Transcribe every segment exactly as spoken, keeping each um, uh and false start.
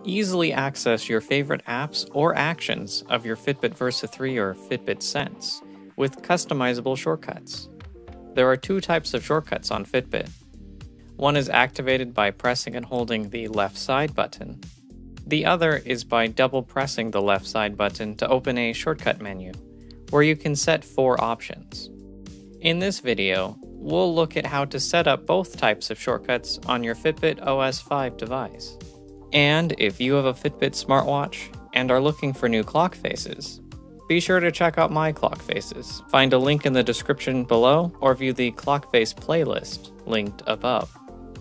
Easily access your favorite apps or actions of your Fitbit Versa three or Fitbit Sense with customizable shortcuts. There are two types of shortcuts on Fitbit. One is activated by pressing and holding the left side button. The other is by double pressing the left side button to open a shortcut menu, where you can set four options. In this video, we'll look at how to set up both types of shortcuts on your Fitbit O S five device. And if you have a Fitbit smartwatch and are looking for new clock faces, be sure to check out my clock faces. Find a link in the description below or view the clock face playlist linked above.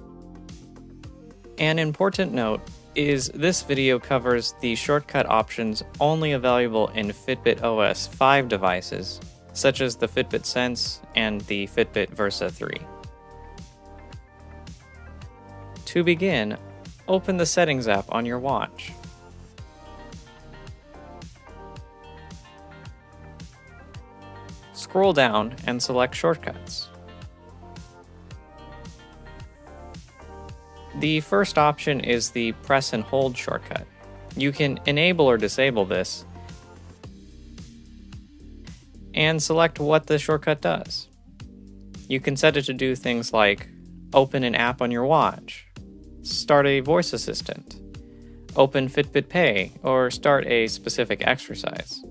An important note is this video covers the shortcut options only available in Fitbit O S five devices, such as the Fitbit Sense and the Fitbit Versa three. To begin, open the Settings app on your watch. Scroll down and select Shortcuts. The first option is the press and hold shortcut. You can enable or disable this and select what the shortcut does. You can set it to do things like open an app on your watch, start a voice assistant, open Fitbit Pay, or start a specific exercise.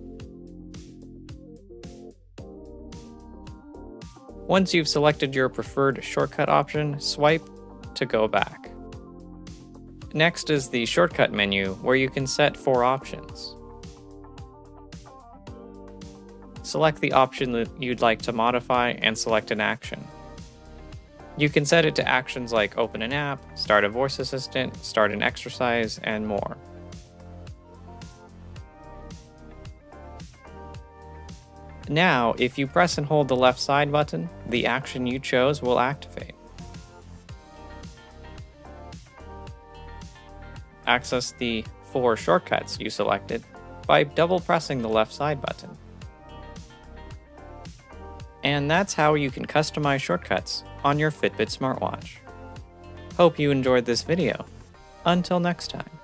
Once you've selected your preferred shortcut option, swipe to go back. Next is the shortcut menu, where you can set four options. Select the option that you'd like to modify and select an action. You can set it to actions like open an app, start a voice assistant, start an exercise, and more. Now, if you press and hold the left side button, the action you chose will activate. Access the four shortcuts you selected by double pressing the left side button. And that's how you can customize shortcuts on your Fitbit smartwatch. Hope you enjoyed this video. Until next time.